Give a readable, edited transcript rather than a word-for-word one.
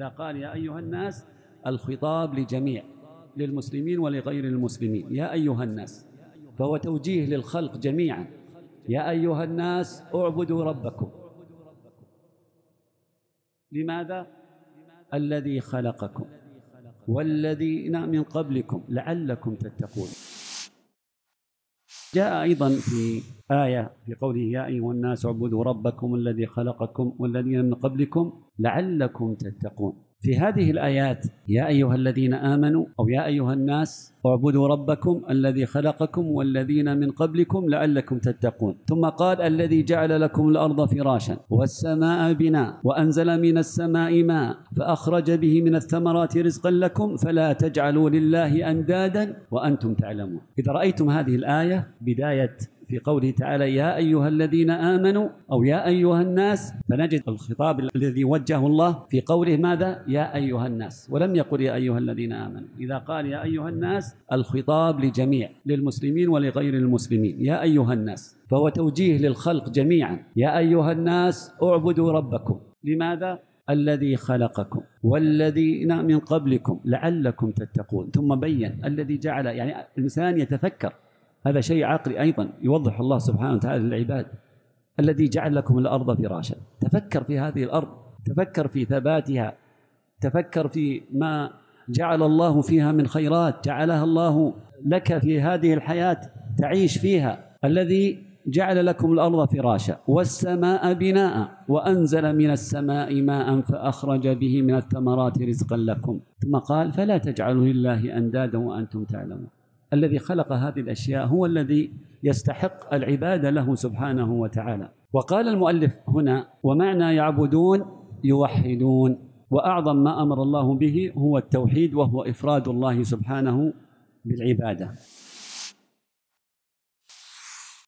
إذا قال يا أيها الناس الخطاب لجميع، للمسلمين ولغير المسلمين، يا أيها الناس، فهو توجيه للخلق جميعا. يا أيها الناس اعبدوا ربكم. لماذا؟ الذي خلقكم والذين من قبلكم لعلكم تتقون. جاء أيضا في آية في قوله يا أيها الناس اعبدوا ربكم الذي خلقكم والذين من قبلكم لعلكم تتقون. في هذه الآيات يا أيها الذين آمنوا أو يا أيها الناس اعبدوا ربكم الذي خلقكم والذين من قبلكم لعلكم تتقون، ثم قال الذي جعل لكم الأرض فراشا والسماء بناء وأنزل من السماء ماء فأخرج به من الثمرات رزقا لكم فلا تجعلوا لله أندادا وأنتم تعلمون. إذا رأيتم هذه الآية بداية في قوله تعالى يا أيها الذين آمنوا أو يا أيها الناس، فنجد الخطاب الذي وجهه الله في قوله ماذا؟ يا أيها الناس، ولم يقل يا أيها الذين آمنوا. إذا قال يا أيها الناس الخطاب لجميع، للمسلمين ولغير المسلمين، يا أيها الناس، فهو توجيه للخلق جميعا. يا أيها الناس اعبدوا ربكم. لماذا؟ الذي خلقكم والذين من قبلكم لعلكم تتقون. ثم بين الذي جعل، يعني الإنسان يتفكر، هذا شيء عقلي أيضا يوضح الله سبحانه وتعالى للعباد. الذي جعل لكم الأرض فراشا، تفكر في هذه الأرض، تفكر في ثباتها، تفكر في ما جعل الله فيها من خيرات جعلها الله لك في هذه الحياة تعيش فيها. الذي جعل لكم الأرض فراشا والسماء بناء وأنزل من السماء ماء فأخرج به من الثمرات رزقا لكم، ثم قال فلا تجعلوا لله أندادا وأنتم تعلمون. الذي خلق هذه الأشياء هو الذي يستحق العبادة له سبحانه وتعالى. وقال المؤلف هنا ومعنى يعبدون يوحدون، وأعظم ما أمر الله به هو التوحيد، وهو إفراد الله سبحانه بالعبادة.